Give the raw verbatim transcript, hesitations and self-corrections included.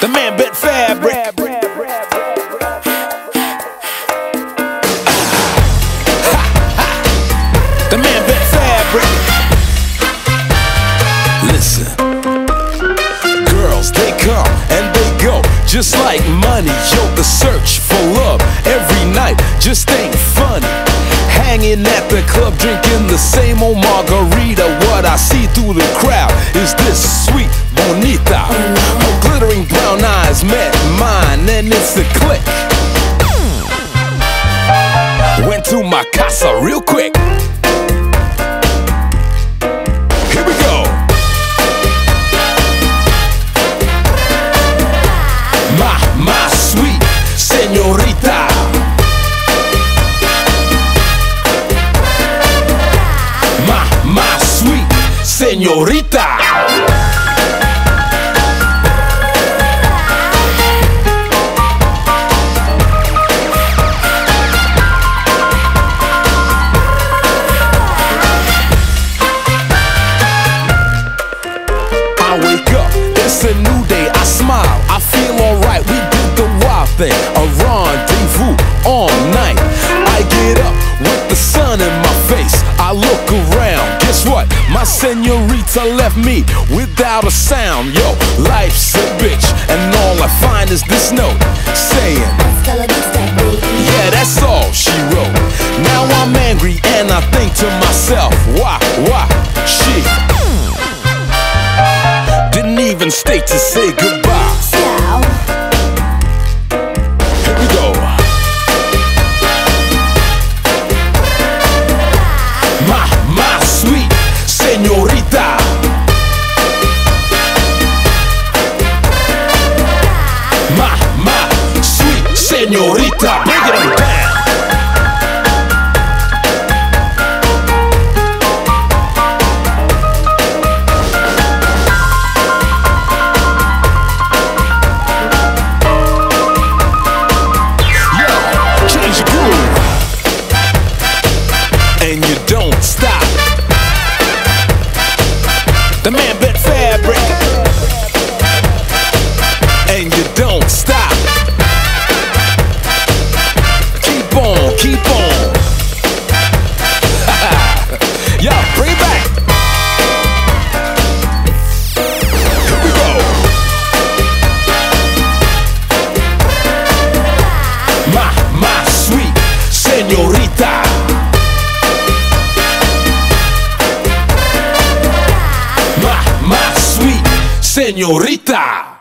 The man bit fabric. The man bit fabric. Listen, girls, they come and they go, just like money. Yo, the search for love every night just ain't funny. Hanging at the club, drinking the same old margarita. What I see through the crowd is this sweet bonita. Her glittering brown eyes met mine, and it's a click. Went to my casa real quick. Here we go. My, my sweet señorita. My, my sweet señorita. It's a new day, I smile, I feel alright. We did the wild thing, a rendezvous all night. I get up with the sun in my face, I look around, guess what? My señorita left me without a sound. Yo, life's a bitch, and all I find is this note saying, yeah, that's all she wrote. Now I'm angry and I think to myself, why, why, she didn't even stay to say goodbye. Here we go. My, my sweet señorita. My, my sweet señorita. Bring it on down. And you don't stop. The man bit fabric. And you don't stop. Keep on, keep on. Yo, bring it back. Here we go. My, my sweet señorita. My sweet señorita.